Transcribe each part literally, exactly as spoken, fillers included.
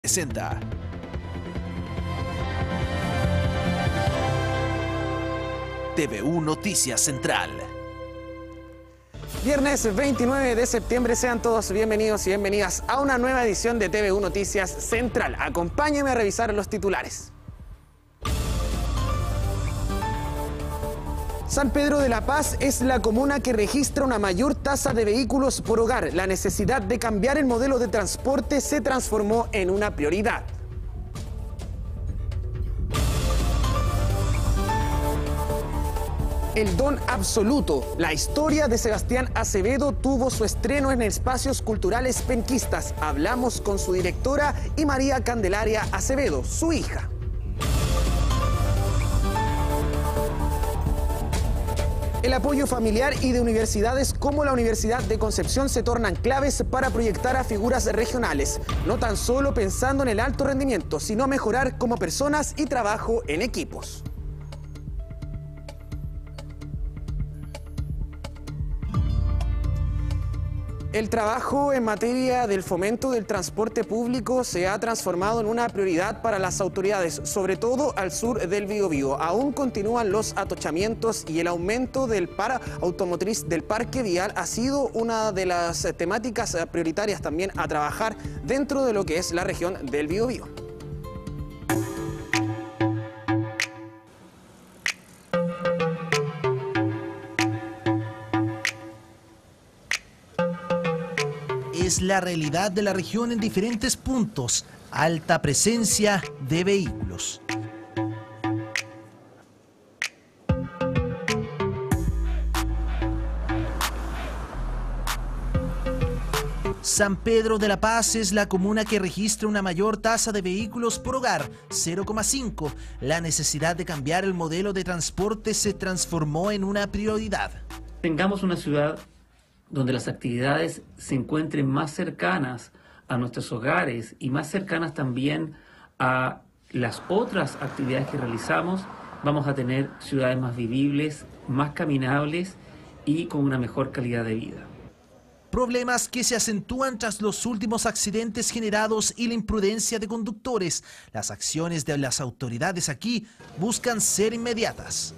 Presenta. T V U Noticias Central. Viernes veintinueve de septiembre, sean todos bienvenidos y bienvenidas a una nueva edición de T V U Noticias Central. Acompáñenme a revisar los titulares. San Pedro de la Paz es la comuna que registra una mayor tasa de vehículos por hogar. La necesidad de cambiar el modelo de transporte se transformó en una prioridad. El Don Absoluto, la historia de Sebastián Acevedo, tuvo su estreno en Espacios Culturales Penquistas. Hablamos con su directora y María Candelaria Acevedo, su hija. El apoyo familiar y de universidades como la Universidad de Concepción se tornan claves para proyectar a figuras regionales, no tan solo pensando en el alto rendimiento, sino mejorar como personas y trabajo en equipos. El trabajo en materia del fomento del transporte público se ha transformado en una prioridad para las autoridades, sobre todo al sur del Biobío. Aún continúan los atochamientos y el aumento del par automotriz del parque vial ha sido una de las temáticas prioritarias también a trabajar dentro de lo que es la región del Biobío. Es la realidad de la región en diferentes puntos, alta presencia de vehículos. San Pedro de la Paz es la comuna que registra una mayor tasa de vehículos por hogar, cero coma cinco. La necesidad de cambiar el modelo de transporte se transformó en una prioridad. Tengamos una ciudad donde las actividades se encuentren más cercanas a nuestros hogares y más cercanas también a las otras actividades que realizamos, vamos a tener ciudades más vivibles, más caminables y con una mejor calidad de vida. Problemas que se acentúan tras los últimos accidentes generados y la imprudencia de conductores. Las acciones de las autoridades aquí buscan ser inmediatas.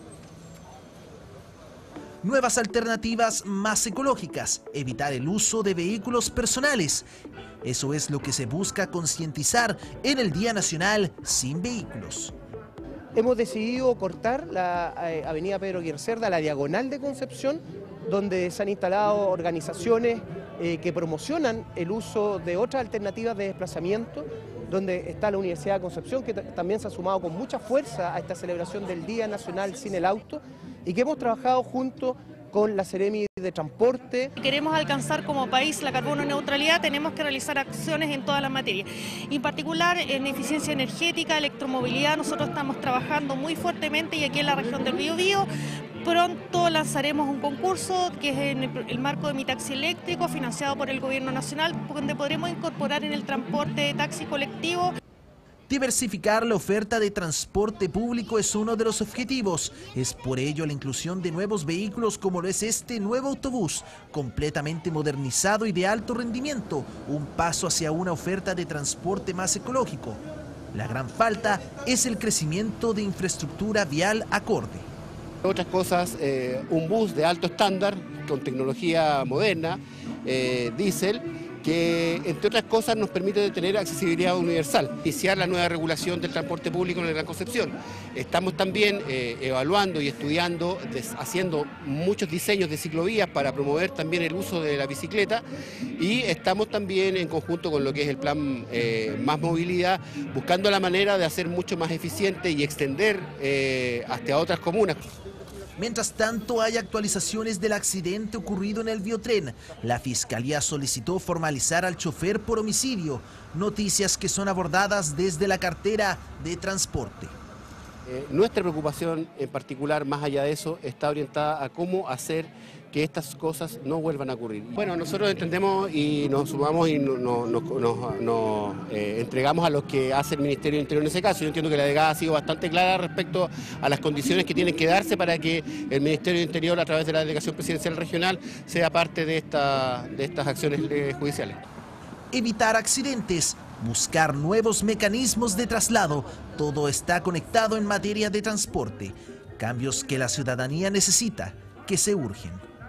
Nuevas alternativas más ecológicas, evitar el uso de vehículos personales. Eso es lo que se busca concientizar en el Día Nacional Sin Vehículos. Hemos decidido cortar la eh, avenida Pedro Aguirre Cerda, la diagonal de Concepción, donde se han instalado organizaciones eh, que promocionan el uso de otras alternativas de desplazamiento, donde está la Universidad de Concepción, que también se ha sumado con mucha fuerza a esta celebración del Día Nacional Sin el Auto, y que hemos trabajado junto con la Seremi de Transporte. Si queremos alcanzar como país la carbono neutralidad, tenemos que realizar acciones en todas las materias. En particular, en eficiencia energética, electromovilidad, nosotros estamos trabajando muy fuertemente y aquí en la región del Biobío. Pronto lanzaremos un concurso que es en el marco de Mi Taxi Eléctrico, financiado por el Gobierno Nacional, donde podremos incorporar en el transporte de taxi colectivo. Diversificar la oferta de transporte público es uno de los objetivos. Es por ello la inclusión de nuevos vehículos como lo es este nuevo autobús, completamente modernizado y de alto rendimiento, un paso hacia una oferta de transporte más ecológico. La gran falta es el crecimiento de infraestructura vial acorde. Otras cosas, eh, un bus de alto estándar con tecnología moderna, eh, diésel, que entre otras cosas nos permite tener accesibilidad universal. Iniciar la nueva regulación del transporte público en la Gran Concepción. Estamos también eh, evaluando y estudiando, des, haciendo muchos diseños de ciclovías para promover también el uso de la bicicleta, y estamos también en conjunto con lo que es el plan eh, Más Movilidad, buscando la manera de hacer mucho más eficiente y extender eh, hasta otras comunas. Mientras tanto, hay actualizaciones del accidente ocurrido en el Biotren. La Fiscalía solicitó formalizar al chofer por homicidio, noticias que son abordadas desde la cartera de transporte. Eh, nuestra preocupación en particular, más allá de eso, está orientada a cómo hacer que estas cosas no vuelvan a ocurrir. Bueno, nosotros entendemos y nos sumamos y nos, nos, nos, nos eh, entregamos a los que hace el Ministerio del Interior en ese caso. Yo entiendo que la delegada ha sido bastante clara respecto a las condiciones que tienen que darse para que el Ministerio del Interior, a través de la Delegación Presidencial Regional, sea parte de, esta, de estas acciones judiciales. Evitar accidentes, buscar nuevos mecanismos de traslado. Todo está conectado en materia de transporte. Cambios que la ciudadanía necesita, que se urgen.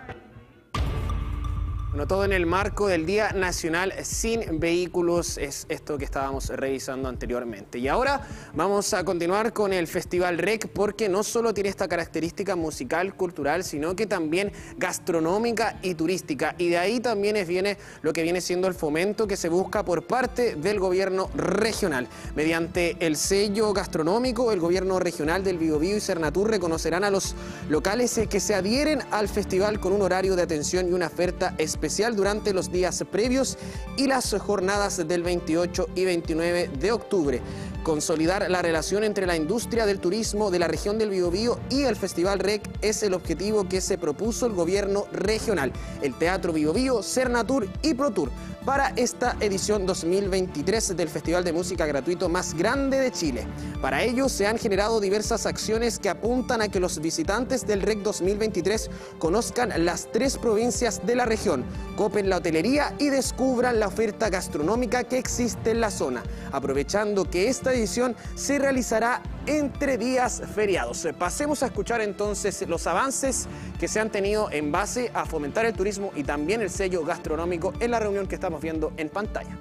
Bueno, todo en el marco del Día Nacional Sin Vehículos, es esto que estábamos revisando anteriormente. Y ahora vamos a continuar con el Festival R E C, porque no solo tiene esta característica musical, cultural, sino que también gastronómica y turística. Y de ahí también es, viene lo que viene siendo el fomento que se busca por parte del gobierno regional. Mediante el sello gastronómico, el gobierno regional del Biobío y Sernatur reconocerán a los locales que se adhieren al festival con un horario de atención y una oferta especial especial durante los días previos y las jornadas del veintiocho y veintinueve de octubre. Consolidar la relación entre la industria del turismo de la región del Biobío y el Festival R E C es el objetivo que se propuso el gobierno regional, el Teatro Biobío, Sernatur y ProTour para esta edición dos mil veintitrés del Festival de Música Gratuito más grande de Chile. Para ello se han generado diversas acciones que apuntan a que los visitantes del R E C dos mil veintitrés conozcan las tres provincias de la región, copen la hotelería y descubran la oferta gastronómica que existe en la zona, aprovechando que esta edición se realizará entre días feriados. Pasemos a escuchar entonces los avances que se han tenido en base a fomentar el turismo y también el sello gastronómico en la reunión que estamos viendo en pantalla.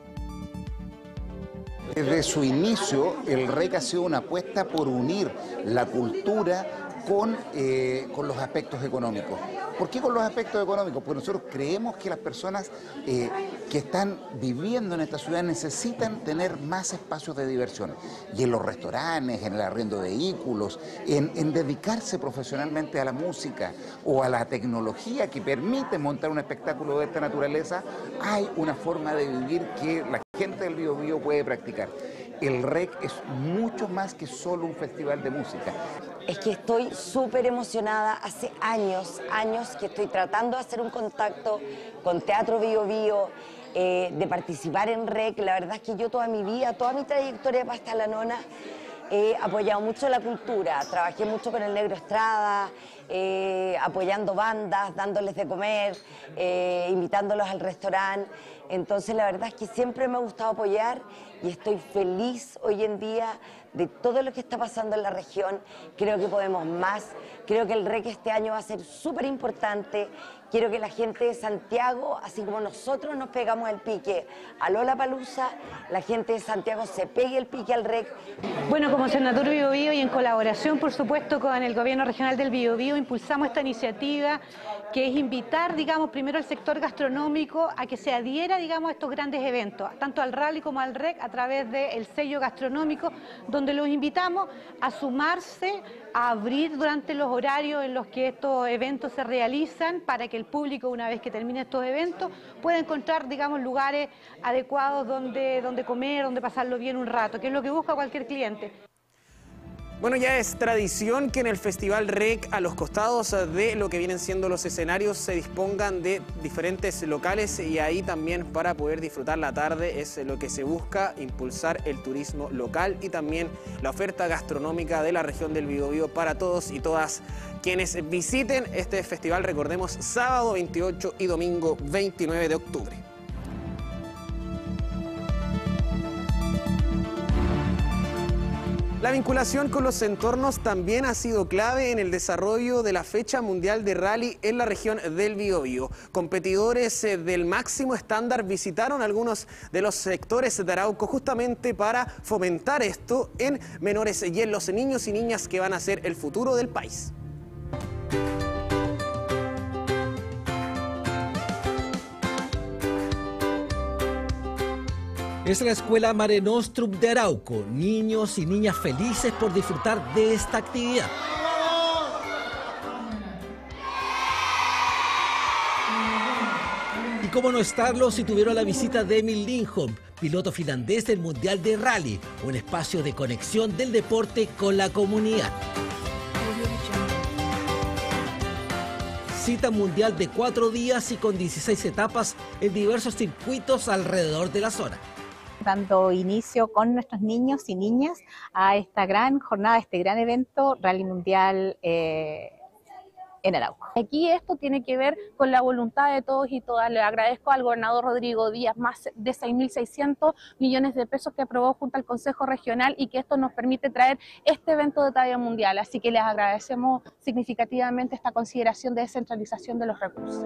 Desde su inicio, el R E C ha sido una apuesta por unir la cultura con, eh, con los aspectos económicos. ¿Por qué con los aspectos económicos? Porque nosotros creemos que las personas eh, que están viviendo en esta ciudad necesitan tener más espacios de diversión. Y en los restaurantes, en el arriendo de vehículos, en, en dedicarse profesionalmente a la música o a la tecnología que permite montar un espectáculo de esta naturaleza, hay una forma de vivir que la gente del Biobío puede practicar. El R E C es mucho más que solo un festival de música. Es que estoy súper emocionada, hace años, años que estoy tratando de hacer un contacto con Teatro Biobío, eh, de participar en R E C. La verdad es que yo toda mi vida, toda mi trayectoria de Pasta la Nona, he apoyado mucho la cultura, trabajé mucho con el Negro Estrada, eh, apoyando bandas, dándoles de comer, eh, invitándolos al restaurante. Entonces la verdad es que siempre me ha gustado apoyar y estoy feliz hoy en día de todo lo que está pasando en la región. Creo que podemos más, creo que el R E C este año va a ser súper importante. Quiero que la gente de Santiago, así como nosotros nos pegamos el pique a Lollapalooza, la gente de Santiago se pegue el pique al R E C. Bueno, como Sernatur Biobío y en colaboración, por supuesto, con el Gobierno Regional del Biobío, impulsamos esta iniciativa que es invitar, digamos, primero al sector gastronómico a que se adhiera, digamos, a estos grandes eventos, tanto al rally como al R E C, a través del sello gastronómico, donde los invitamos a sumarse, a abrir durante los horarios en los que estos eventos se realizan, para que el público, una vez que termine estos eventos, pueda encontrar, digamos, lugares adecuados donde, donde comer, donde pasarlo bien un rato, que es lo que busca cualquier cliente. Bueno, ya es tradición que en el Festival R E C, a los costados de lo que vienen siendo los escenarios, se dispongan de diferentes locales, y ahí también para poder disfrutar la tarde es lo que se busca, impulsar el turismo local y también la oferta gastronómica de la región del Biobío para todos y todas quienes visiten este festival. Recordemos, sábado veintiocho y domingo veintinueve de octubre. La vinculación con los entornos también ha sido clave en el desarrollo de la fecha mundial de rally en la región del Biobío. Competidores del máximo estándar visitaron algunos de los sectores de Arauco justamente para fomentar esto en menores y en los niños y niñas que van a ser el futuro del país. Es la escuela Mare Nostrum de Arauco, niños y niñas felices por disfrutar de esta actividad. Y cómo no estarlo si tuvieron la visita de Emil Lindholm, piloto finlandés del Mundial de Rally, un espacio de conexión del deporte con la comunidad. Cita mundial de cuatro días y con dieciséis etapas en diversos circuitos alrededor de la zona. Dando inicio con nuestros niños y niñas a esta gran jornada, este gran evento, Rally Mundial eh, en Arauco. Aquí esto tiene que ver con la voluntad de todos y todas. Le agradezco al gobernador Rodrigo Díaz más de seis mil seiscientos millones de pesos que aprobó junto al Consejo Regional y que esto nos permite traer este evento de talla mundial. Así que les agradecemos significativamente esta consideración de descentralización de los recursos.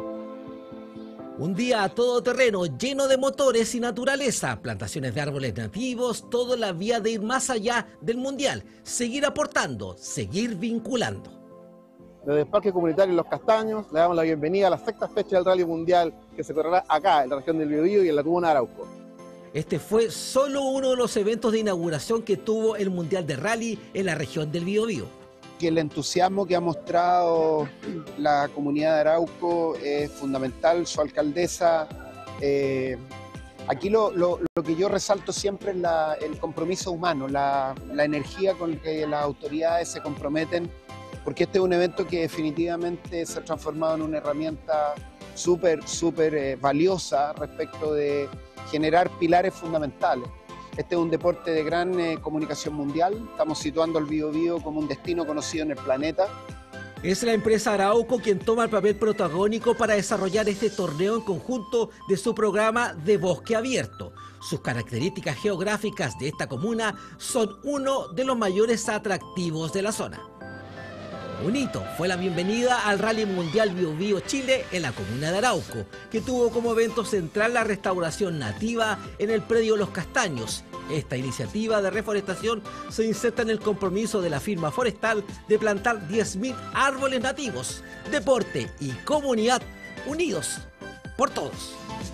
Un día a todo terreno, lleno de motores y naturaleza, plantaciones de árboles nativos, toda la vía de ir más allá del mundial, seguir aportando, seguir vinculando. Desde el Parque Comunitario Los Castaños le damos la bienvenida a la sexta fecha del Rally Mundial que se correrá acá, en la región del Biobío y en la comuna de Arauco. Este fue solo uno de los eventos de inauguración que tuvo el Mundial de Rally en la región del Biobío. Que el entusiasmo que ha mostrado la comunidad de Arauco es fundamental, su alcaldesa. Eh, aquí lo, lo, lo que yo resalto siempre es la, el compromiso humano, la, la energía con que las autoridades se comprometen, porque este es un evento que definitivamente se ha transformado en una herramienta súper, súper eh, valiosa respecto de generar pilares fundamentales. Este es un deporte de gran eh, comunicación mundial, estamos situando al Biobío como un destino conocido en el planeta. Es la empresa Arauco quien toma el papel protagónico para desarrollar este torneo en conjunto de su programa de bosque abierto. Sus características geográficas de esta comuna son uno de los mayores atractivos de la zona. Un hito fue la bienvenida al Rally Mundial Biobío Chile en la comuna de Arauco, que tuvo como evento central la restauración nativa en el predio Los Castaños. Esta iniciativa de reforestación se inserta en el compromiso de la firma forestal de plantar diez mil árboles nativos. Deporte y comunidad unidos por todos.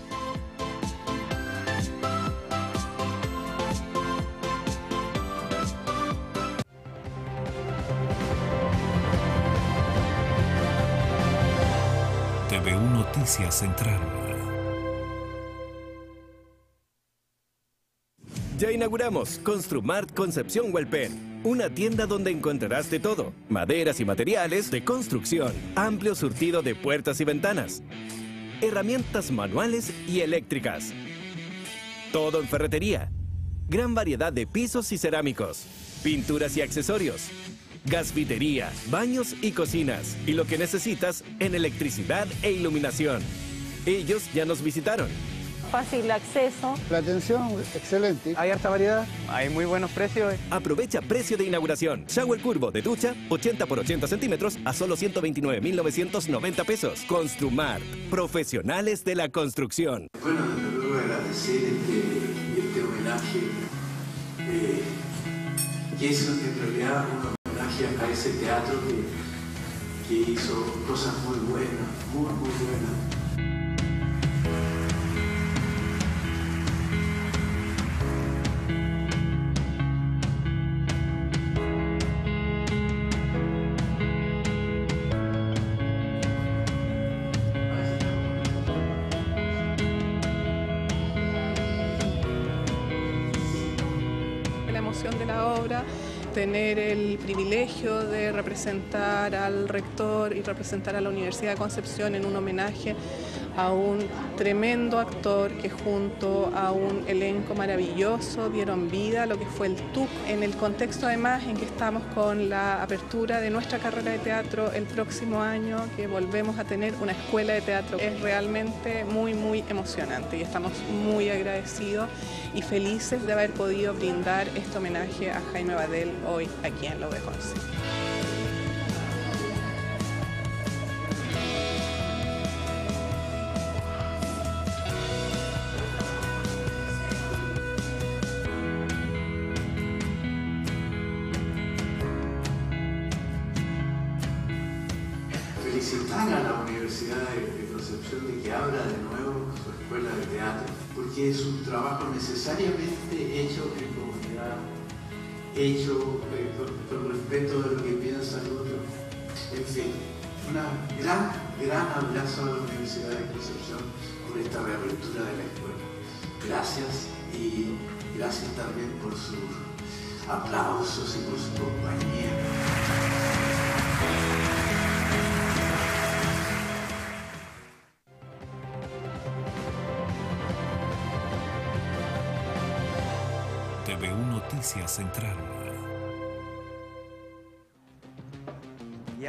T V U Noticias Central. Ya inauguramos Construmart Concepción Hualpén, una tienda donde encontrarás de todo, maderas y materiales de construcción, amplio surtido de puertas y ventanas, herramientas manuales y eléctricas, todo en ferretería, gran variedad de pisos y cerámicos, pinturas y accesorios, gasfitería, baños y cocinas, y lo que necesitas en electricidad e iluminación. Ellos ya nos visitaron. Fácil acceso. La atención, excelente. Hay harta variedad, hay muy buenos precios. Aprovecha precio de inauguración. Shower curvo de ducha, ochenta por ochenta centímetros a solo ciento veintinueve mil novecientos noventa pesos. Construmart, profesionales de la construcción. Bueno, desde luego agradecer este, este homenaje, eh, que es en realidad un homenaje a ese teatro que, que hizo cosas muy buenas, muy, muy buenas. De la obra, tener el privilegio de representar al rector y representar a la Universidad de Concepción en un homenaje a un tremendo actor que junto a un elenco maravilloso dieron vida a lo que fue el T U C, en el contexto además en que estamos con la apertura de nuestra carrera de teatro el próximo año, que volvemos a tener una escuela de teatro. Es realmente muy muy emocionante y estamos muy agradecidos y felices de haber podido brindar este homenaje a Jaime Badel hoy aquí en la U de Conce. Felicitar a la Universidad de Concepción de que abra de nuevo su escuela de teatro, porque es un trabajo necesariamente hecho en comunidad, hecho eh, con, con respeto de lo que piensa el otro. En fin, un gran, gran abrazo a la Universidad de Concepción por esta reapertura de la escuela. Gracias y gracias también por sus aplausos y por su compañía. T V U Noticias Central. Y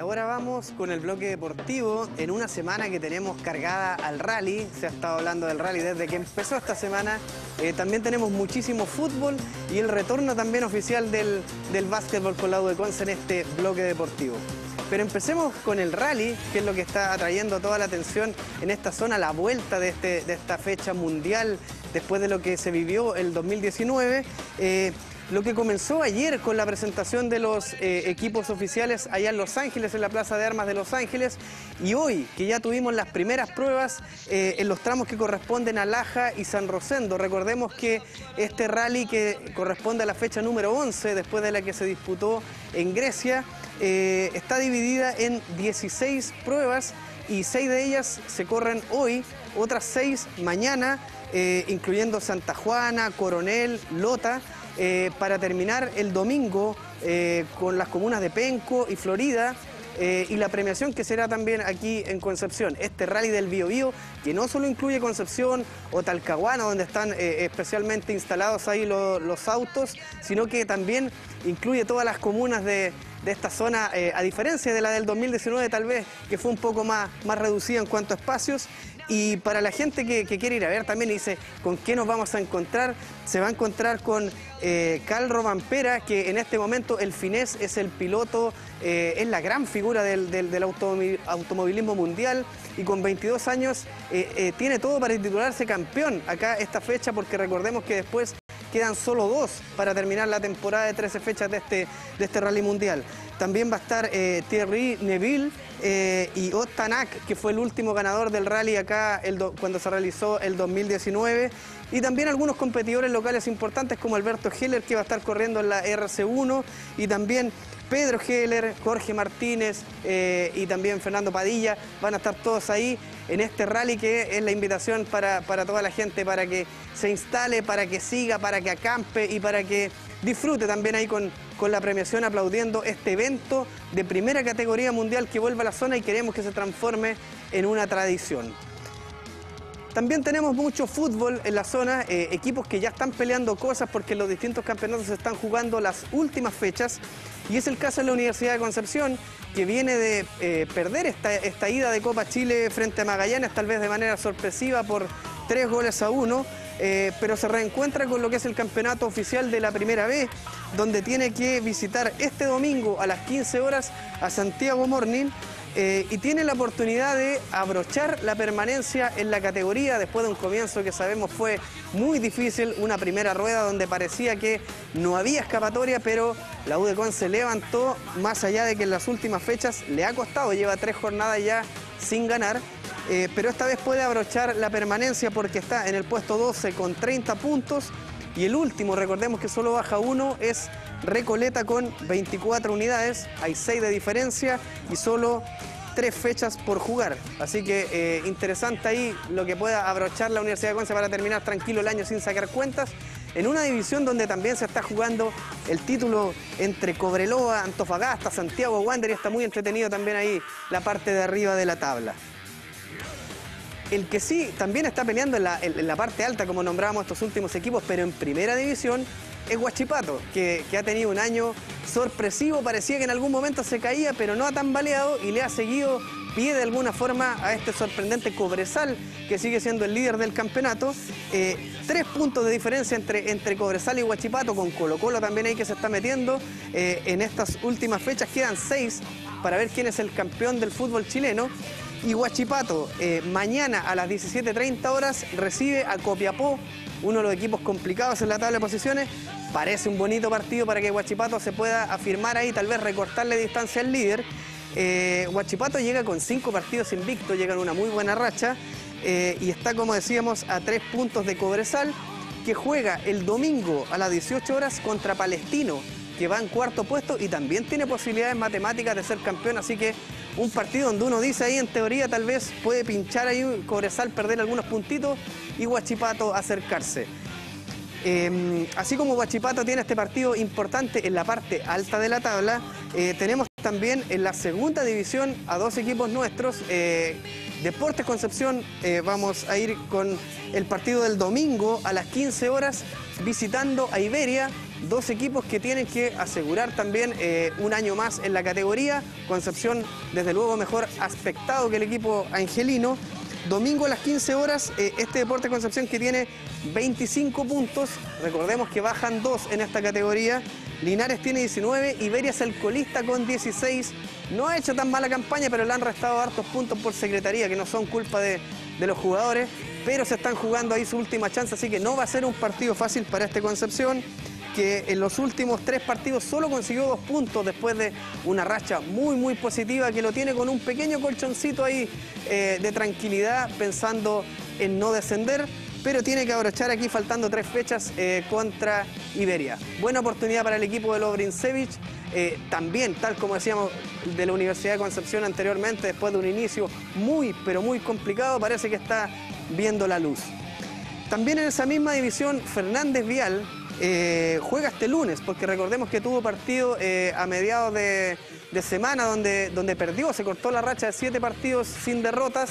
ahora vamos con el bloque deportivo en una semana que tenemos cargada al rally. Se ha estado hablando del rally desde que empezó esta semana. Eh, también tenemos muchísimo fútbol y el retorno también oficial del, del básquetbol con la U de Conce en este bloque deportivo. Pero empecemos con el rally, que es lo que está atrayendo toda la atención en esta zona, la vuelta de, este, de esta fecha mundial después de lo que se vivió el dos mil diecinueve. Eh, Lo que comenzó ayer con la presentación de los eh, equipos oficiales allá en Los Ángeles, en la Plaza de Armas de Los Ángeles, y hoy que ya tuvimos las primeras pruebas eh, en los tramos que corresponden a Laja y San Rosendo. Recordemos que este rally, que corresponde a la fecha número once, después de la que se disputó en Grecia, eh, está dividida en dieciséis pruebas y seis de ellas se corren hoy, otras seis mañana, eh, incluyendo Santa Juana, Coronel, Lota, Eh, para terminar el domingo eh, con las comunas de Penco y Florida eh, y la premiación que será también aquí en Concepción. Este rally del Biobío, que no solo incluye Concepción o Talcahuano, donde están eh, especialmente instalados ahí lo, los autos, sino que también incluye todas las comunas de, de esta zona, eh, a diferencia de la del dos mil diecinueve tal vez, que fue un poco más, más reducida en cuanto a espacios. Y para la gente que, que quiere ir a ver también dice con qué nos vamos a encontrar, se va a encontrar con eh, Calro Vampera, que en este momento el finés es el piloto, eh, es la gran figura del, del, del automovilismo mundial, y con veintidós años eh, eh, tiene todo para titularse campeón acá esta fecha, porque recordemos que después quedan solo dos para terminar la temporada de trece fechas de este, de este rally mundial. También va a estar eh, Thierry Neville eh, y Ott Tanak, que fue el último ganador del rally acá el do, cuando se realizó el dos mil diecinueve. Y también algunos competidores locales importantes como Alberto Heller, que va a estar corriendo en la R C uno, y también Pedro Heller, Jorge Martínez eh, y también Fernando Padilla. Van a estar todos ahí en este rally, que es la invitación para, para toda la gente, para que se instale, para que siga, para que acampe y para que disfrute también ahí con, con la premiación, aplaudiendo este evento de primera categoría mundial que vuelve a la zona y queremos que se transforme en una tradición. También tenemos mucho fútbol en la zona, eh, equipos que ya están peleando cosas porque los distintos campeonatos se están jugando las últimas fechas, y es el caso de la Universidad de Concepción, que viene de eh, perder esta, esta ida de Copa Chile frente a Magallanes, tal vez de manera sorpresiva por tres goles a uno, eh, pero se reencuentra con lo que es el campeonato oficial de la Primera B, donde tiene que visitar este domingo a las quince horas a Santiago Morning, Eh, y tiene la oportunidad de abrochar la permanencia en la categoría después de un comienzo que sabemos fue muy difícil, una primera rueda donde parecía que no había escapatoria, pero la U de Conce levantó, más allá de que en las últimas fechas le ha costado, lleva tres jornadas ya sin ganar, eh, pero esta vez puede abrochar la permanencia porque está en el puesto doce con treinta puntos, y el último, recordemos que solo baja uno, es Recoleta con veinticuatro unidades, hay seis de diferencia y solo tres fechas por jugar. Así que eh, interesante ahí lo que pueda abrochar la Universidad de Conce para terminar tranquilo el año sin sacar cuentas, en una división donde también se está jugando el título entre Cobreloa, Antofagasta, Santiago Wander, y está muy entretenido también ahí la parte de arriba de la tabla. El que sí también está peleando en la, en la parte alta, como nombrábamos estos últimos equipos, pero en primera división, es Huachipato, que, que ha tenido un año sorpresivo. Parecía que en algún momento se caía, pero no ha tambaleado y le ha seguido pie de alguna forma a este sorprendente Cobresal, que sigue siendo el líder del campeonato. Eh, tres puntos de diferencia entre, entre Cobresal y Huachipato, con Colo Colo también ahí que se está metiendo. Eh, en estas últimas fechas quedan seis para ver quién es el campeón del fútbol chileno. Y Huachipato, eh, mañana a las diecisiete treinta horas, recibe a Copiapó, uno de los equipos complicados en la tabla de posiciones. Parece un bonito partido para que Huachipato se pueda afirmar ahí, tal vez recortarle distancia al líder. Eh, Huachipato llega con cinco partidos invictos, llega en una muy buena racha, eh, y está, como decíamos, a tres puntos de Cobresal, que juega el domingo a las dieciocho horas contra Palestino, que va en cuarto puesto y también tiene posibilidades matemáticas de ser campeón. Así que un partido donde uno dice ahí en teoría tal vez puede pinchar ahí Cobresal, perder algunos puntitos, y Huachipato acercarse. Eh, así como Huachipato tiene este partido importante en la parte alta de la tabla, eh, tenemos también en la segunda división a dos equipos nuestros. Eh, Deportes Concepción, eh, vamos a ir con el partido del domingo a las quince horas, visitando a Iberia, dos equipos que tienen que asegurar también eh, un año más en la categoría. Concepción, desde luego, mejor aspectado que el equipo angelino. Domingo a las quince horas, eh, este Deportes Concepción que tiene veinticinco puntos, recordemos que bajan dos en esta categoría. Linares tiene diecinueve, Iberia es el colista con dieciséis. No ha hecho tan mala campaña, pero le han restado hartos puntos por secretaría, que no son culpa de, de los jugadores, pero se están jugando ahí su última chance, así que no va a ser un partido fácil para este Concepción, que en los últimos tres partidos solo consiguió dos puntos después de una racha muy, muy positiva, que lo tiene con un pequeño colchoncito ahí eh, de tranquilidad, pensando en no descender, pero tiene que abrochar aquí faltando tres fechas eh, contra Iberia. Buena oportunidad para el equipo de Lovrinsevich, eh, también, tal como decíamos, de la Universidad de Concepción anteriormente, después de un inicio muy, pero muy complicado, parece que está viendo la luz. También en esa misma división, Fernández Vial eh, juega este lunes, porque recordemos que tuvo partido eh, a mediados de, de semana donde, donde perdió, se cortó la racha de siete partidos sin derrotas.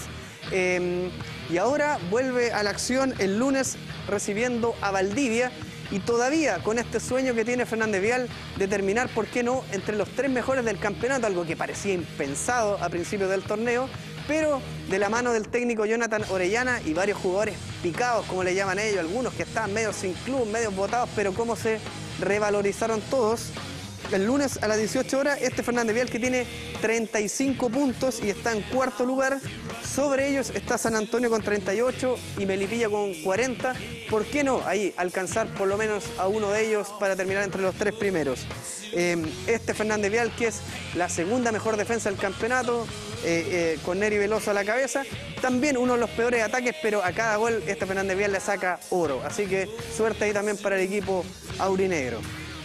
Eh, y ahora vuelve a la acción el lunes recibiendo a Valdivia, y todavía con este sueño que tiene Fernández Vial de terminar, ¿por qué no?, entre los tres mejores del campeonato, algo que parecía impensado a principios del torneo, pero de la mano del técnico Jonathan Orellana y varios jugadores picados, como le llaman ellos, algunos que estaban medio sin club, medio botados, pero cómo se revalorizaron todos. El lunes a las dieciocho horas, este Fernández Vial que tiene treinta y cinco puntos y está en cuarto lugar. Sobre ellos está San Antonio con treinta y ocho y Melipilla con cuarenta. ¿Por qué no ahí alcanzar por lo menos a uno de ellos para terminar entre los tres primeros? Eh, este Fernández Vial, que es la segunda mejor defensa del campeonato, eh, eh, con Neri Veloso a la cabeza, también uno de los peores ataques, pero a cada gol este Fernández Vial le saca oro. Así que suerte ahí también para el equipo aurinegro.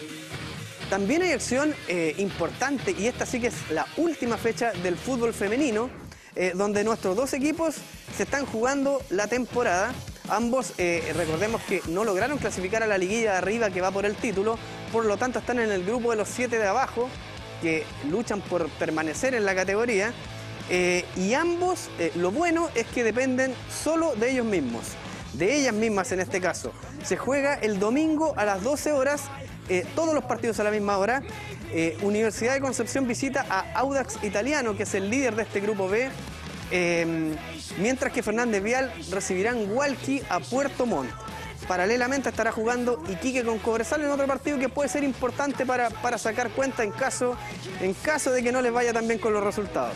También hay acción eh, importante, y esta sí que es la última fecha del fútbol femenino, eh, donde nuestros dos equipos se están jugando la temporada. Ambos, eh, recordemos que no lograron clasificar a la liguilla de arriba que va por el título, por lo tanto están en el grupo de los siete de abajo, que luchan por permanecer en la categoría, eh, y ambos, eh, lo bueno es que dependen solo de ellos mismos, de ellas mismas en este caso. Se juega el domingo a las doce horas, Eh, todos los partidos a la misma hora. Eh, Universidad de Concepción visita a Audax Italiano, que es el líder de este grupo B, eh, mientras que Fernández Vial recibirán Hualqui a Puerto Montt. Paralelamente estará jugando Iquique con Cobresal en otro partido que puede ser importante para, para sacar cuenta en caso, en caso de que no les vaya tan bien con los resultados.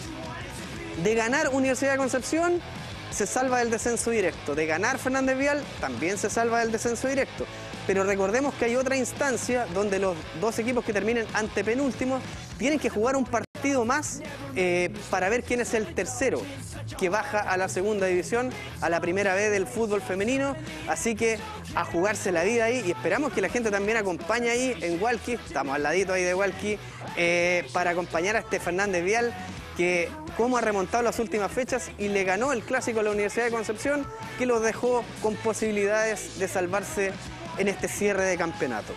De ganar Universidad de Concepción, se salva del descenso directo. De ganar Fernández Vial, también se salva del descenso directo. Pero recordemos que hay otra instancia donde los dos equipos que terminen antepenúltimos tienen que jugar un partido más eh, para ver quién es el tercero que baja a la segunda división, a la primera B del fútbol femenino. Así que a jugarse la vida ahí, y esperamos que la gente también acompañe ahí en Hualqui, estamos al ladito ahí de Hualqui, eh, para acompañar a este Fernández Vial, que cómo ha remontado las últimas fechas y le ganó el clásico a la Universidad de Concepción, que los dejó con posibilidades de salvarse en este cierre de campeonato.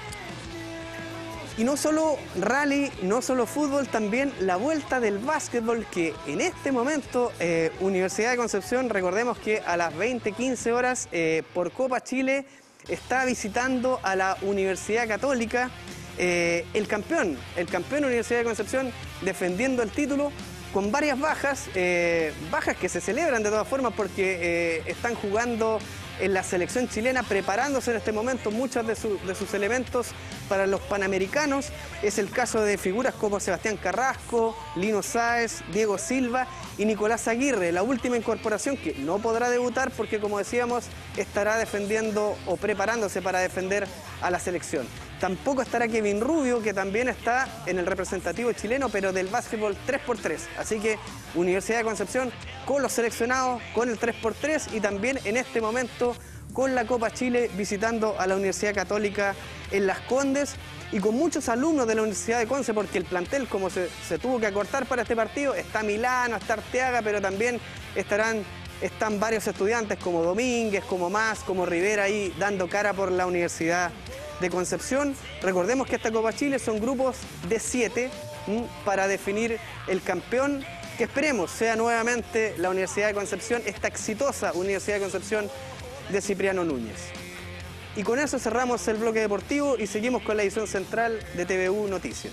Y no solo rally, no solo fútbol, también la vuelta del básquetbol, que en este momento eh, Universidad de Concepción, recordemos que a las veinte quince horas eh, por Copa Chile está visitando a la Universidad Católica, eh, el campeón, el campeón Universidad de Concepción defendiendo el título, con varias bajas, eh, bajas que se celebran de todas formas porque eh, están jugando en la selección chilena, preparándose en este momento muchos de, su, de sus elementos para los Panamericanos. Es el caso de figuras como Sebastián Carrasco, Lino Sáez, Diego Silva y Nicolás Aguirre, la última incorporación que no podrá debutar porque, como decíamos, estará defendiendo o preparándose para defender a la selección. Tampoco estará Kevin Rubio, que también está en el representativo chileno, pero del básquetbol tres por tres. Así que Universidad de Concepción con los seleccionados, con el tres por tres y también en este momento con la Copa Chile visitando a la Universidad Católica en Las Condes y con muchos alumnos de la Universidad de Conce, porque el plantel, como se, se tuvo que acortar para este partido, está Milano, está Arteaga, pero también estarán, están varios estudiantes como Domínguez, como Más, como Rivera ahí dando cara por la Universidad de Concepción. Recordemos que esta Copa Chile son grupos de siete para definir el campeón, que esperemos sea nuevamente la Universidad de Concepción, esta exitosa Universidad de Concepción de Cipriano Núñez. Y con eso cerramos el bloque deportivo y seguimos con la edición central de T V U Noticias.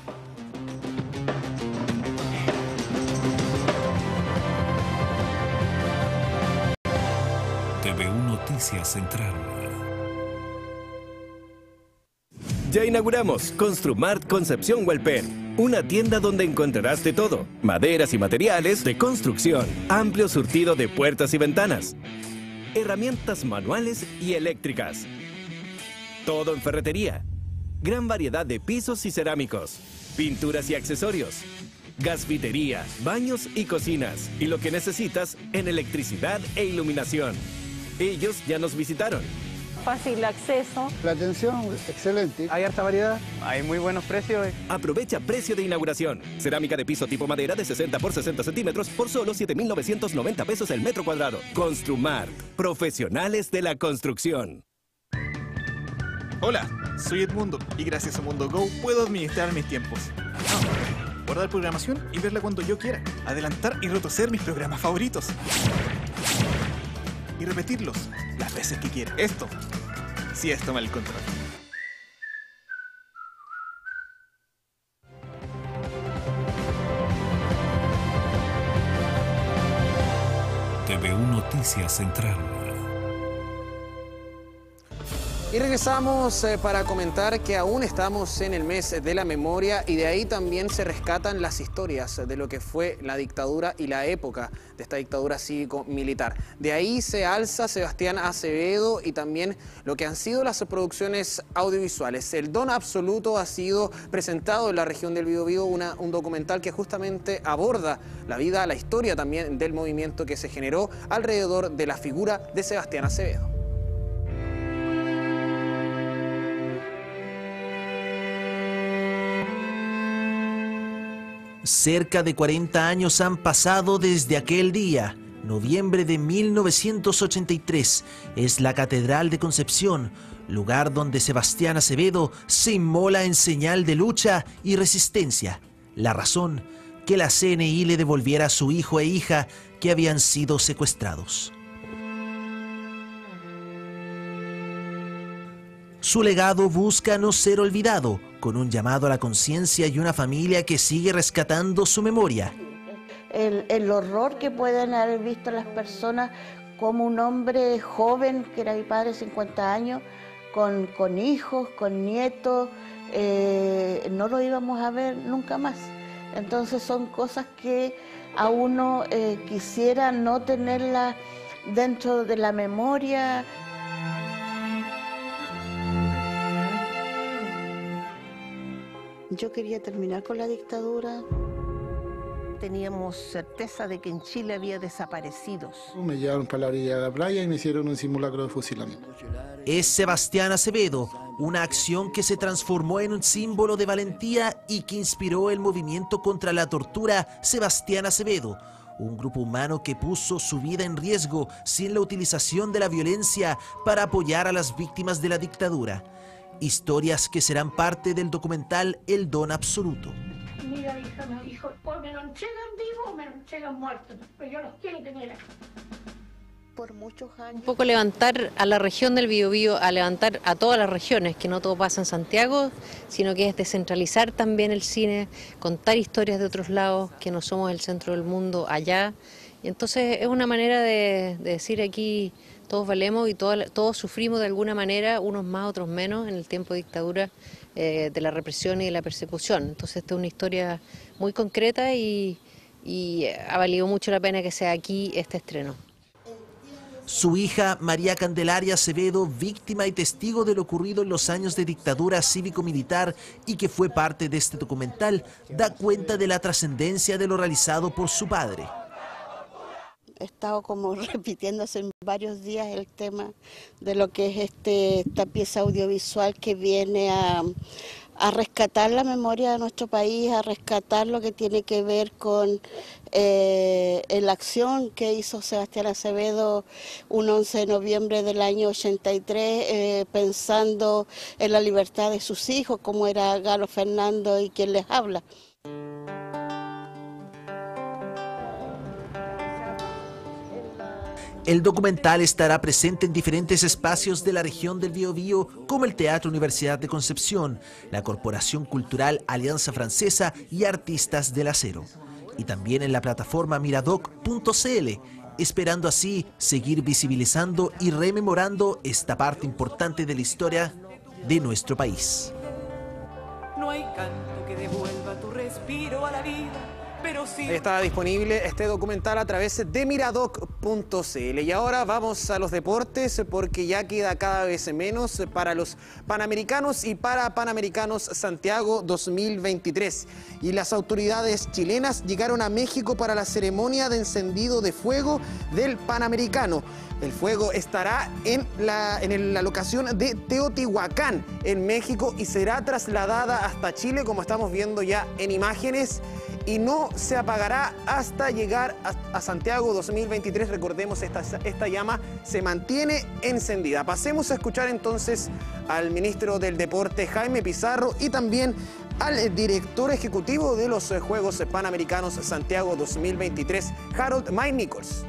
T V U Noticias Central. Ya inauguramos Construmart Concepción Hualpén, una tienda donde encontrarás de todo, maderas y materiales de construcción, amplio surtido de puertas y ventanas, herramientas manuales y eléctricas, todo en ferretería, gran variedad de pisos y cerámicos, pinturas y accesorios, gasfitería, baños y cocinas, y lo que necesitas en electricidad e iluminación. Ellos ya nos visitaron. Fácil acceso. La atención, excelente. Hay harta variedad, hay muy buenos precios. Aprovecha precio de inauguración. Cerámica de piso tipo madera de sesenta por sesenta centímetros por solo siete mil novecientos noventa pesos el metro cuadrado. Construmart, profesionales de la construcción. Hola, soy Edmundo y gracias a Mundo Go puedo administrar mis tiempos. Ah, guardar programación y verla cuando yo quiera. Adelantar y retroceder mis programas favoritos. Y repetirlos las veces que quiera. Esto, sí es tomar el control. T V U Noticias Central. Y regresamos eh, para comentar que aún estamos en el mes de la memoria y de ahí también se rescatan las historias de lo que fue la dictadura y la época de esta dictadura cívico-militar. De ahí se alza Sebastián Acevedo y también lo que han sido las producciones audiovisuales. El Don Absoluto ha sido presentado en la región del Biobío, una, un documental que justamente aborda la vida, la historia también del movimiento que se generó alrededor de la figura de Sebastián Acevedo. Cerca de cuarenta años han pasado desde aquel día. Noviembre de mil novecientos ochenta y tres es la Catedral de Concepción, lugar donde Sebastián Acevedo se inmola en señal de lucha y resistencia. La razón, que la C N I le devolviera a su hijo e hija que habían sido secuestrados. Su legado busca no ser olvidado, con un llamado a la conciencia y una familia que sigue rescatando su memoria. El, el horror que pueden haber visto las personas, como un hombre joven, que era mi padre, cincuenta años, con, con hijos, con nietos, eh, no lo íbamos a ver nunca más. Entonces son cosas que a uno eh, quisiera no tenerlas dentro de la memoria. Yo quería terminar con la dictadura. Teníamos certeza de que en Chile había desaparecidos. Me llevaron para la orilla de la playa y me hicieron un simulacro de fusilamiento. Es Sebastián Acevedo, una acción que se transformó en un símbolo de valentía y que inspiró el movimiento contra la tortura Sebastián Acevedo, un grupo humano que puso su vida en riesgo sin la utilización de la violencia para apoyar a las víctimas de la dictadura. Historias que serán parte del documental El Don Absoluto. Mira, hija, me dijo, pues me lo entregan vivo o me lo entregan muerto, pero yo los quiero tener aquí. Por muchos años. Un poco levantar a la región del Biobío, a levantar a todas las regiones, que no todo pasa en Santiago, sino que es descentralizar también el cine, contar historias de otros lados, que no somos el centro del mundo allá. Y entonces es una manera de, de decir aquí todos valemos y todo, todos sufrimos de alguna manera, unos más, otros menos, en el tiempo de dictadura, eh, de la represión y de la persecución. Entonces esta es una historia muy concreta y, y ha valido mucho la pena que sea aquí este estreno. Su hija, María Candelaria Acevedo, víctima y testigo de lo ocurrido en los años de dictadura cívico-militar y que fue parte de este documental, da cuenta de la trascendencia de lo realizado por su padre. He estado como repitiéndose en varios días el tema de lo que es este, esta pieza audiovisual que viene a, a rescatar la memoria de nuestro país, a rescatar lo que tiene que ver con eh, la acción que hizo Sebastián Acevedo un once de noviembre del año ochenta y tres, eh, pensando en la libertad de sus hijos, como era Galo Fernando y quien les habla. El documental estará presente en diferentes espacios de la región del Biobío, como el Teatro Universidad de Concepción, la Corporación Cultural Alianza Francesa y Artistas del Acero, y también en la plataforma miradoc punto c l, esperando así seguir visibilizando y rememorando esta parte importante de la historia de nuestro país. No hay canto que devuelva tu respiro a la vida. Pero sí. Está disponible este documental a través de miradoc punto c l. Y ahora vamos a los deportes, porque ya queda cada vez menos para los Panamericanos y para Panamericanos Santiago dos mil veintitrés. Y las autoridades chilenas llegaron a México para la ceremonia de encendido de fuego del Panamericano. El fuego estará en la, en la locación de Teotihuacán, en México, y será trasladada hasta Chile, como estamos viendo ya en imágenes, y no se apagará hasta llegar a, a Santiago dos mil veintitrés. Recordemos, esta, esta llama se mantiene encendida. Pasemos a escuchar entonces al ministro del Deporte, Jaime Pizarro, y también al director ejecutivo de los Juegos Panamericanos Santiago dos mil veintitrés, Harold Mike Nichols.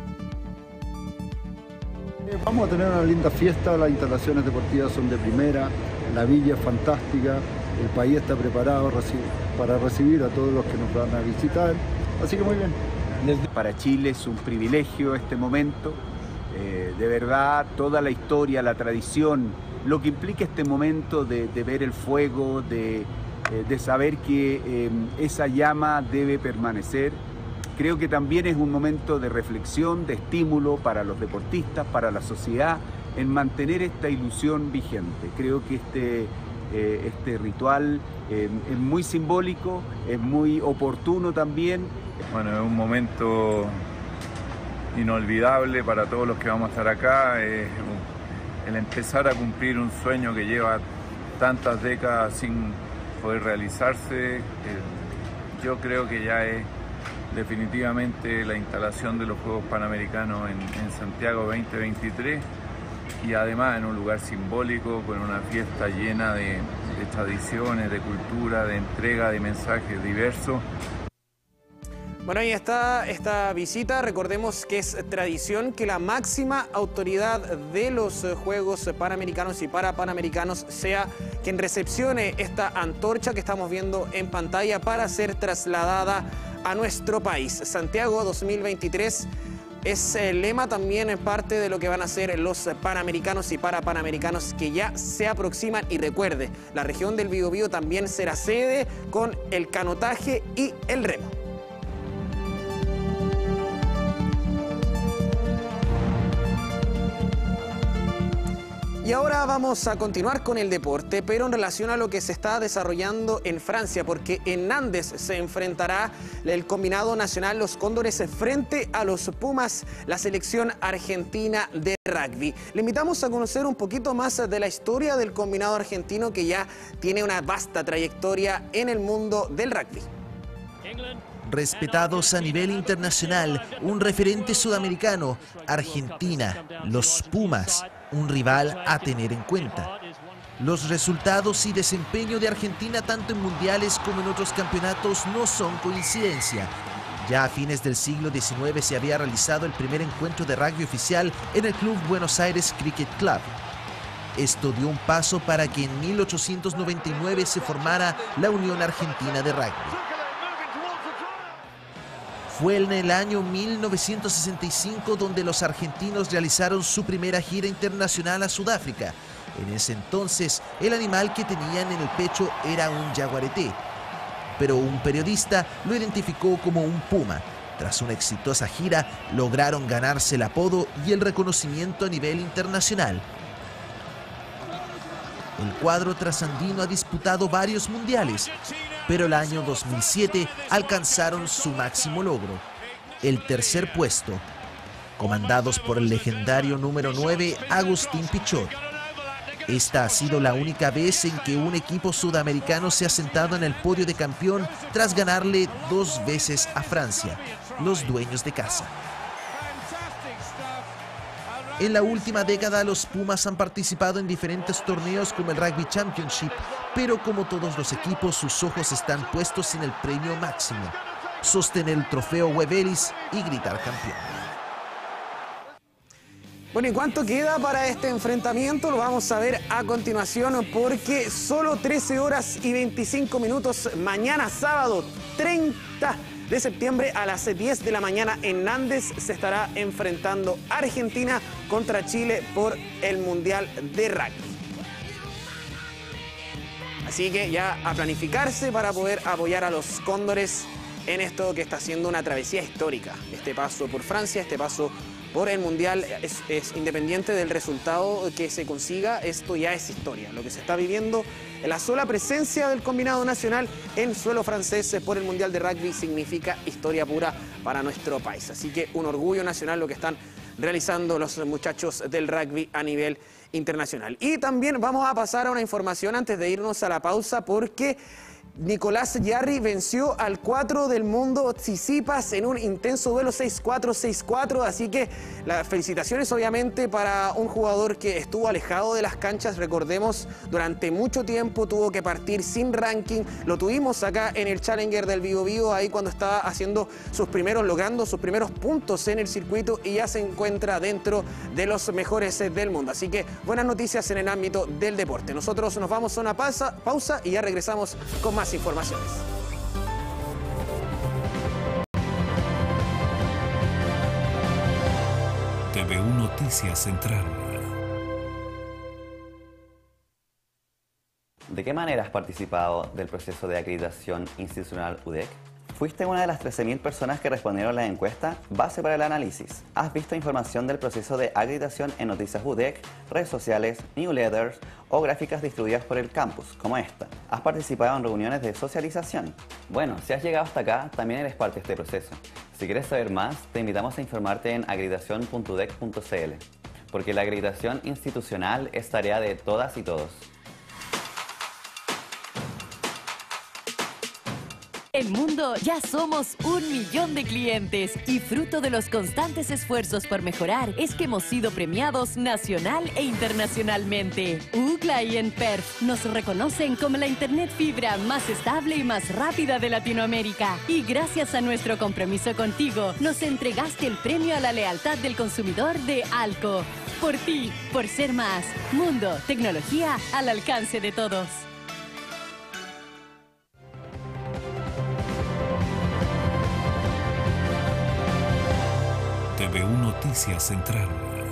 Vamos a tener una linda fiesta, las instalaciones deportivas son de primera, la villa es fantástica, el país está preparado para recibir a todos los que nos van a visitar, así que muy bien. Para Chile es un privilegio este momento, eh, de verdad toda la historia, la tradición, lo que implica este momento de, de ver el fuego, de, eh, de saber que eh, esa llama debe permanecer. Creo que también es un momento de reflexión, de estímulo para los deportistas, para la sociedad, en mantener esta ilusión vigente. Creo que este, eh, este ritual eh, es muy simbólico, es muy oportuno también. Bueno, es un momento inolvidable para todos los que vamos a estar acá. Es el empezar a cumplir un sueño que lleva tantas décadas sin poder realizarse. Eh, yo creo que ya es definitivamente la instalación de los Juegos Panamericanos en, en Santiago veinte veintitrés, y además en un lugar simbólico, con una fiesta llena de, de tradiciones, de cultura, de entrega de mensajes diversos. Bueno, ahí está esta visita. Recordemos que es tradición que la máxima autoridad de los Juegos Panamericanos y para Panamericanos sea quien recepcione esta antorcha que estamos viendo en pantalla para ser trasladada a nuestro país. Santiago dos mil veintitrés es el lema, también en parte de lo que van a ser los Panamericanos y para Panamericanos que ya se aproximan. Y recuerde, la región del Biobío también será sede con el canotaje y el remo. Y ahora vamos a continuar con el deporte, pero en relación a lo que se está desarrollando en Francia, porque en Nantes se enfrentará el combinado nacional Los Cóndores frente a los Pumas, la selección argentina de rugby. Le invitamos a conocer un poquito más de la historia del combinado argentino, que ya tiene una vasta trayectoria en el mundo del rugby. Respetados a nivel internacional, un referente sudamericano, Argentina, los Pumas, un rival a tener en cuenta. Los resultados y desempeño de Argentina tanto en mundiales como en otros campeonatos no son coincidencia. Ya a fines del siglo diecinueve se había realizado el primer encuentro de rugby oficial en el Club Buenos Aires Cricket Club. Esto dio un paso para que en mil ochocientos noventa y nueve se formara la Unión Argentina de Rugby. Fue en el año mil novecientos sesenta y cinco donde los argentinos realizaron su primera gira internacional a Sudáfrica. En ese entonces, el animal que tenían en el pecho era un jaguarete, pero un periodista lo identificó como un puma. Tras una exitosa gira, lograron ganarse el apodo y el reconocimiento a nivel internacional. El cuadro trasandino ha disputado varios mundiales, pero el año dos mil siete alcanzaron su máximo logro, el tercer puesto, comandados por el legendario número nueve, Agustín Pichot. Esta ha sido la única vez en que un equipo sudamericano se ha sentado en el podio de campeón tras ganarle dos veces a Francia, los dueños de casa. En la última década, los Pumas han participado en diferentes torneos como el Rugby Championship, pero como todos los equipos, sus ojos están puestos en el premio máximo: sostener el trofeo Webb Ellis y gritar campeón. Bueno, ¿y cuánto queda para este enfrentamiento? Lo vamos a ver a continuación, porque solo trece horas y veinticinco minutos mañana sábado treinta de septiembre a las diez de la mañana en Nandes se estará enfrentando Argentina contra Chile por el Mundial de Rugby. Así que ya a planificarse para poder apoyar a los cóndores en esto que está siendo una travesía histórica. Este paso por Francia, este paso por el Mundial es, es independiente del resultado que se consiga, esto ya es historia. Lo que se está viviendo, la sola presencia del combinado nacional en suelo francés por el Mundial de Rugby significa historia pura para nuestro país. Así que un orgullo nacional lo que están realizando los muchachos del rugby a nivel internacional. Y también vamos a pasar a una información antes de irnos a la pausa, porque Nicolás Jarry venció al cuatro del mundo Tsitsipas en un intenso duelo seis cuatro, seis cuatro, así que las felicitaciones obviamente para un jugador que estuvo alejado de las canchas. Recordemos, durante mucho tiempo tuvo que partir sin ranking, lo tuvimos acá en el Challenger del Biobío, ahí cuando estaba haciendo sus primeros, logrando sus primeros puntos en el circuito, y ya se encuentra dentro de los mejores del mundo. Así que buenas noticias en el ámbito del deporte. Nosotros nos vamos a una pausa, pausa y ya regresamos con más informaciones. T V U Noticias Central. ¿De qué manera has participado del proceso de acreditación institucional U D E C? ¿Fuiste una de las trece mil personas que respondieron a la encuesta? Base para el análisis. ¿Has visto información del proceso de acreditación en noticias U D E C, redes sociales, newsletters o gráficas distribuidas por el campus, como esta? ¿Has participado en reuniones de socialización? Bueno, si has llegado hasta acá, también eres parte de este proceso. Si quieres saber más, te invitamos a informarte en acreditación punto u d e c punto c l, porque la acreditación institucional es tarea de todas y todos. El mundo ya somos un millón de clientes y fruto de los constantes esfuerzos por mejorar es que hemos sido premiados nacional e internacionalmente. UCLA y Enperf nos reconocen como la internet fibra más estable y más rápida de Latinoamérica. Y gracias a nuestro compromiso contigo, nos entregaste el premio a la lealtad del consumidor de ALCO. Por ti, por ser más. Mundo, tecnología al alcance de todos. T V U Noticias Central.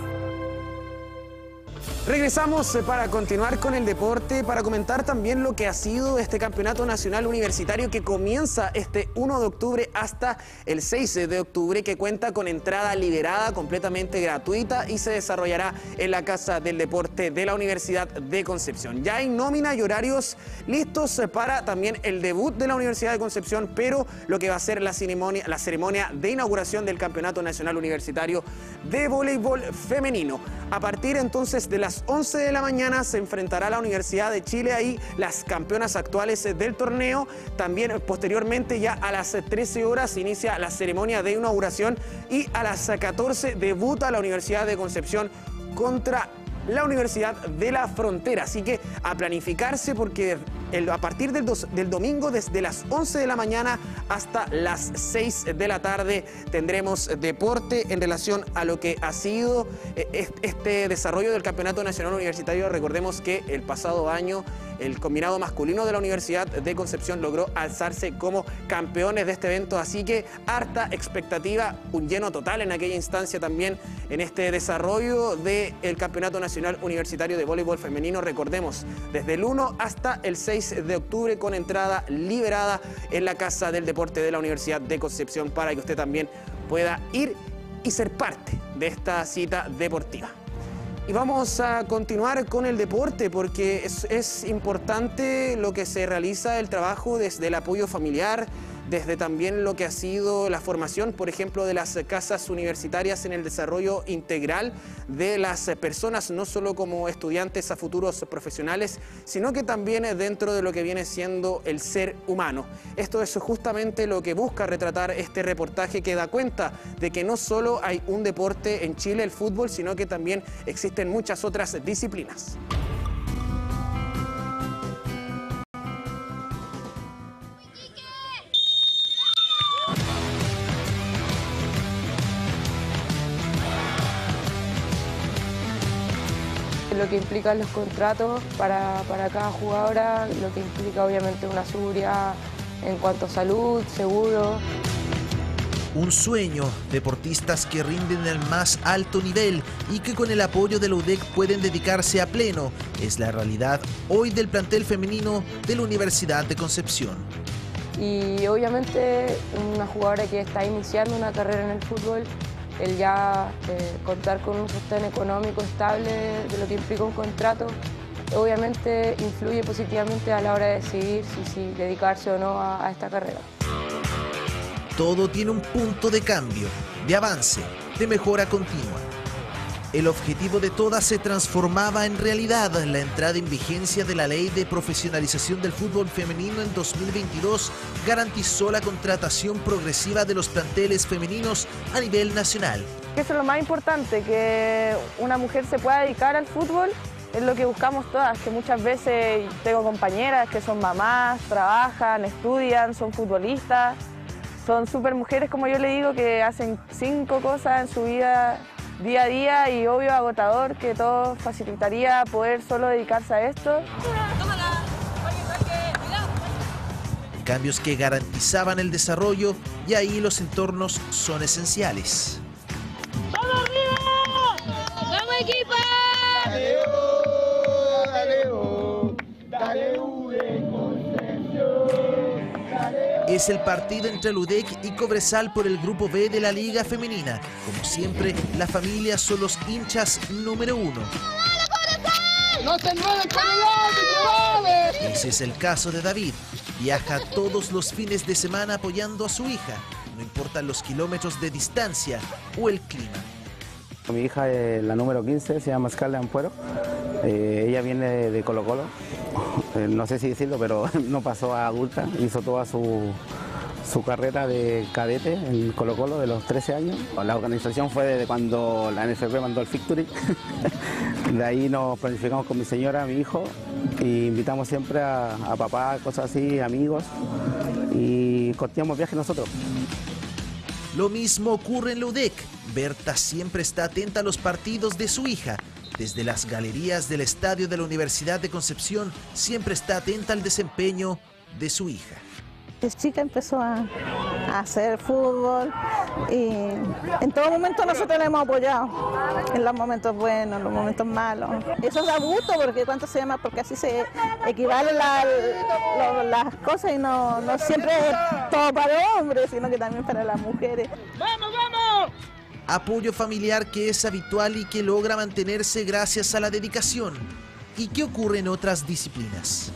Regresamos para continuar con el deporte, para comentar también lo que ha sido este campeonato nacional universitario que comienza este uno de octubre hasta el seis de octubre, que cuenta con entrada liberada, completamente gratuita, y se desarrollará en la Casa del Deporte de la Universidad de Concepción. Ya hay nómina y horarios listos para también el debut de la Universidad de Concepción, pero lo que va a ser la ceremonia, la ceremonia de inauguración del Campeonato Nacional Universitario de Voleibol Femenino. A partir entonces de las once de la mañana se enfrentará la Universidad de Chile, ahí las campeonas actuales del torneo. También posteriormente, ya a las trece horas, inicia la ceremonia de inauguración y a las catorce debuta la Universidad de Concepción contra la Universidad de la Frontera. Así que a planificarse, porque el, a partir del, dos, del domingo, desde las once de la mañana hasta las seis de la tarde, tendremos deporte en relación a lo que ha sido eh, este desarrollo del Campeonato Nacional Universitario. Recordemos que el pasado año el combinado masculino de la Universidad de Concepción logró alzarse como campeones de este evento, así que harta expectativa, un lleno total en aquella instancia también en este desarrollo del Campeonato Nacional Universitario de Voleibol Femenino. Recordemos, desde el uno hasta el seis de octubre, con entrada liberada en la Casa del Deporte de la Universidad de Concepción, para que usted también pueda ir y ser parte de esta cita deportiva. Y vamos a continuar con el deporte, porque es, es importante lo que se realiza, el trabajo desde el apoyo familiar, desde también lo que ha sido la formación, por ejemplo, de las casas universitarias en el desarrollo integral de las personas, no solo como estudiantes a futuros profesionales, sino que también dentro de lo que viene siendo el ser humano. Esto es justamente lo que busca retratar este reportaje, que da cuenta de que no solo hay un deporte en Chile, el fútbol, sino que también existen muchas otras disciplinas. Lo que implican los contratos para, para cada jugadora, lo que implica obviamente una seguridad en cuanto a salud, seguro. Un sueño, deportistas que rinden al más alto nivel y que con el apoyo de la U D E C pueden dedicarse a pleno, es la realidad hoy del plantel femenino de la Universidad de Concepción. Y obviamente una jugadora que está iniciando una carrera en el fútbol, el ya eh, contar con un sostén económico estable de lo que implica un contrato, obviamente influye positivamente a la hora de decidir si, si dedicarse o no a, a esta carrera. Todo tiene un punto de cambio, de avance, de mejora continua. El objetivo de todas se transformaba en realidad. La entrada en vigencia de la Ley de Profesionalización del Fútbol Femenino en dos mil veintidós garantizó la contratación progresiva de los planteles femeninos a nivel nacional. Eso es lo más importante, que una mujer se pueda dedicar al fútbol, es lo que buscamos todas, que muchas veces tengo compañeras que son mamás, trabajan, estudian, son futbolistas, son súper mujeres, como yo le digo, que hacen cinco cosas en su vida día a día y obvio agotador, que todo facilitaría poder solo dedicarse a esto. Cambios que garantizaban el desarrollo y ahí los entornos son esenciales. ¡Vamos arriba! ¡Vamos equipo! Dale, oh, dale, oh, dale, U D E C Concepción, dale, oh. Es el partido entre el U D E C y Cobresal por el grupo B de la Liga Femenina. Como siempre, la familia son los hinchas número uno. ¡No se mueven con el orden! Ese es el caso de David. Viaja todos los fines de semana apoyando a su hija. No importan los kilómetros de distancia o el clima. Mi hija es la número quince, se llama Scarlett Ampuero. Eh, ella viene de, de Colo Colo. Eh, no sé si decirlo, pero no pasó a adulta. Hizo toda su, su carrera de cadete en Colo Colo de los trece años. La organización fue desde cuando la N F P mandó el Victory. De ahí nos planificamos con mi señora, mi hijo, y invitamos siempre a, a papá, cosas así, amigos, y costeamos viajes nosotros. Lo mismo ocurre en la U D E C. Berta siempre está atenta a los partidos de su hija. Desde las galerías del estadio de la Universidad de Concepción, siempre está atenta al desempeño de su hija. Desde chica empezó a, a hacer fútbol y en todo momento nosotros le hemos apoyado, en los momentos buenos, en los momentos malos. Eso da gusto porque cuánto se llama, porque así se equivalen la, la, las cosas y no, no siempre es todo para hombres, sino que también para las mujeres. ¡Vamos, vamos! Apoyo familiar que es habitual y que logra mantenerse gracias a la dedicación. ¿Y qué ocurre en otras disciplinas?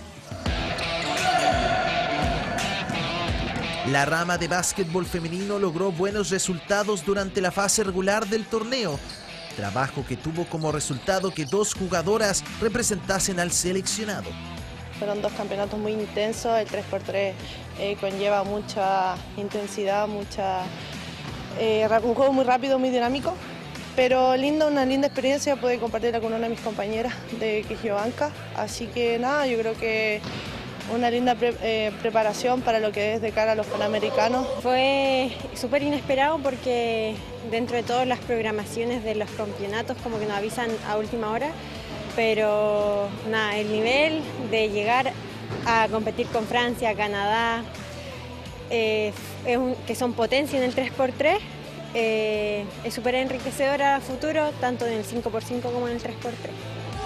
La rama de básquetbol femenino logró buenos resultados durante la fase regular del torneo, trabajo que tuvo como resultado que dos jugadoras representasen al seleccionado. Fueron dos campeonatos muy intensos, el tres por tres eh, conlleva mucha intensidad, mucha, eh, un juego muy rápido, muy dinámico, pero linda, una linda experiencia poder compartirla con una de mis compañeras de Quijiobanca, así que nada, yo creo que una linda pre eh, preparación para lo que es de cara a los Panamericanos. Fue súper inesperado porque dentro de todas las programaciones de los campeonatos como que nos avisan a última hora, pero nada, el nivel de llegar a competir con Francia, Canadá, eh, es un, que son potencia en el tres por tres, eh, es súper enriquecedor a futuro, tanto en el cinco por cinco como en el tres por tres.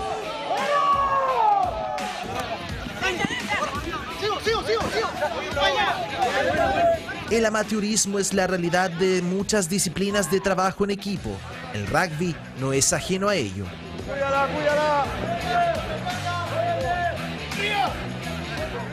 El amateurismo es la realidad de muchas disciplinas de trabajo en equipo. El rugby no es ajeno a ello. ¡Cuídala, cuídala!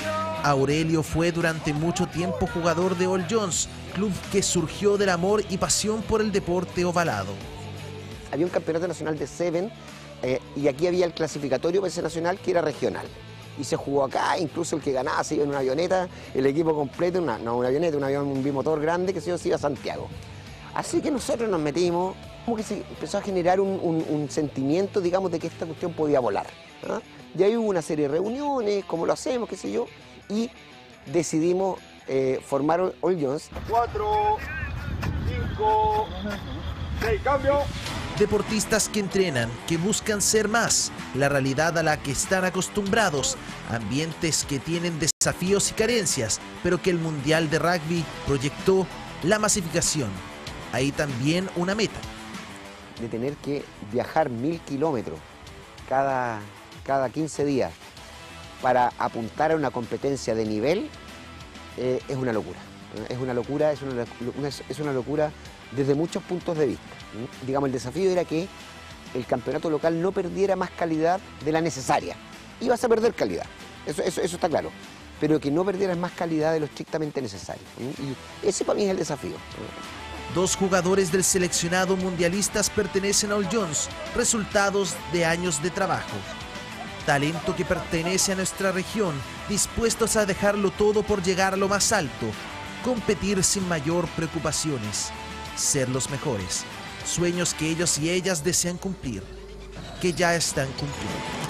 Aurelio fue durante mucho tiempo jugador de All Jones, club que surgió del amor y pasión por el deporte ovalado. Había un campeonato nacional de Seven eh, y aquí había el clasificatorio para ese nacional que era regional. Y se jugó acá, incluso el que ganaba se iba en una avioneta, el equipo completo, una, no una avioneta, un avión, un bimotor grande que se iba, se iba a Santiago. Así que nosotros nos metimos, como que se empezó a generar un, un, un sentimiento, digamos, de que esta cuestión podía volar. ¿Ah? Y ahí hubo una serie de reuniones, cómo lo hacemos, qué sé yo, y decidimos eh, formar All Jones. Cuatro, cinco, seis, cambio. Deportistas que entrenan, que buscan ser más, la realidad a la que están acostumbrados, ambientes que tienen desafíos y carencias, pero que el Mundial de Rugby proyectó la masificación. Ahí también una meta. De tener que viajar mil kilómetros cada, cada quince días para apuntar a una competencia de nivel eh, es una locura. Es una locura, es una, una, es una locura desde muchos puntos de vista. Digamos, el desafío era que el campeonato local no perdiera más calidad de la necesaria. Ibas a perder calidad, eso, eso, eso está claro, pero que no perdieras más calidad de lo estrictamente necesario. Y ese para mí es el desafío. Dos jugadores del seleccionado mundialistas pertenecen a All Jones, resultados de años de trabajo. Talento que pertenece a nuestra región, dispuestos a dejarlo todo por llegar a lo más alto, competir sin mayor preocupaciones, ser los mejores. Sueños que ellos y ellas desean cumplir, que ya están cumpliendo.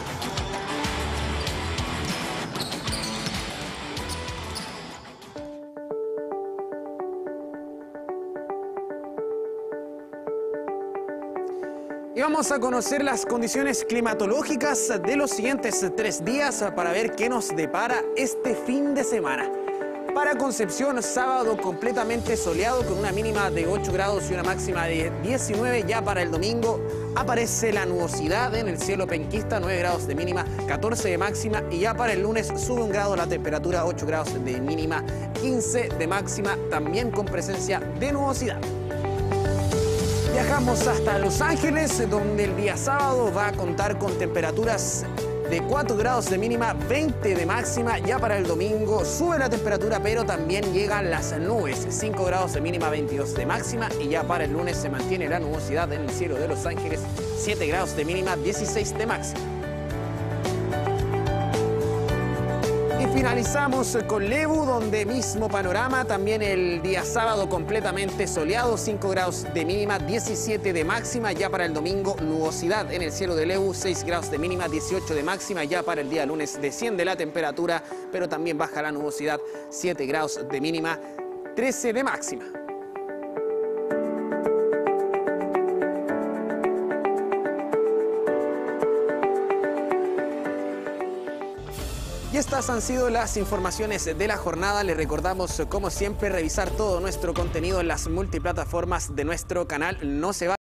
Y vamos a conocer las condiciones climatológicas de los siguientes tres días para ver qué nos depara este fin de semana. Para Concepción, sábado completamente soleado con una mínima de ocho grados y una máxima de diecinueve. Ya para el domingo aparece la nubosidad en el cielo penquista, nueve grados de mínima, catorce de máxima. Y ya para el lunes sube un grado la temperatura, ocho grados de mínima, quince de máxima, también con presencia de nubosidad. Viajamos hasta Los Ángeles, donde el día sábado va a contar con temperaturas de cuatro grados de mínima, veinte de máxima. Ya para el domingo sube la temperatura, pero también llegan las nubes, cinco grados de mínima, veintidós de máxima. Y ya para el lunes se mantiene la nubosidad en el cielo de Los Ángeles, siete grados de mínima, dieciséis de máxima. Y finalizamos con Lebu, donde mismo panorama, también el día sábado completamente soleado, cinco grados de mínima, diecisiete de máxima. Ya para el domingo nubosidad en el cielo de Lebu, seis grados de mínima, dieciocho de máxima. Ya para el día lunes desciende la temperatura, pero también baja la nubosidad, siete grados de mínima, trece de máxima. Y estas han sido las informaciones de la jornada. Les recordamos, como siempre, revisar todo nuestro contenido en las multiplataformas de nuestro canal. No se va